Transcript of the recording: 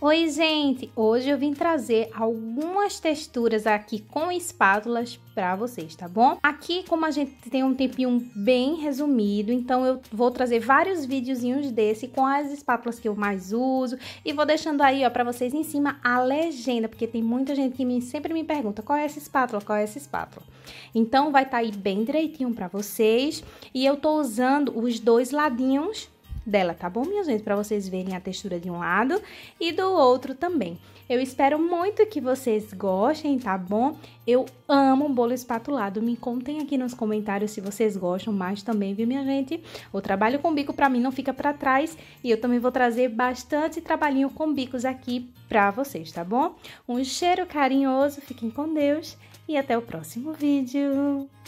Oi, gente! Hoje eu vim trazer algumas texturas aqui com espátulas para vocês, tá bom? Aqui, como a gente tem um tempinho bem resumido, então eu vou trazer vários videozinhos desse com as espátulas que eu mais uso e vou deixando aí, ó, para vocês em cima a legenda, porque tem muita gente que sempre me pergunta qual é essa espátula, qual é essa espátula. Então, vai estar aí bem direitinho para vocês e eu tô usando os dois ladinhos dela, tá bom, minha gente? Para vocês verem a textura de um lado e do outro também. Eu espero muito que vocês gostem, tá bom? Eu amo bolo espatulado. Me contem aqui nos comentários se vocês gostam mais também, viu, minha gente? O trabalho com bico pra mim não fica pra trás e eu também vou trazer bastante trabalhinho com bicos aqui pra vocês, tá bom? Um cheiro carinhoso, fiquem com Deus e até o próximo vídeo!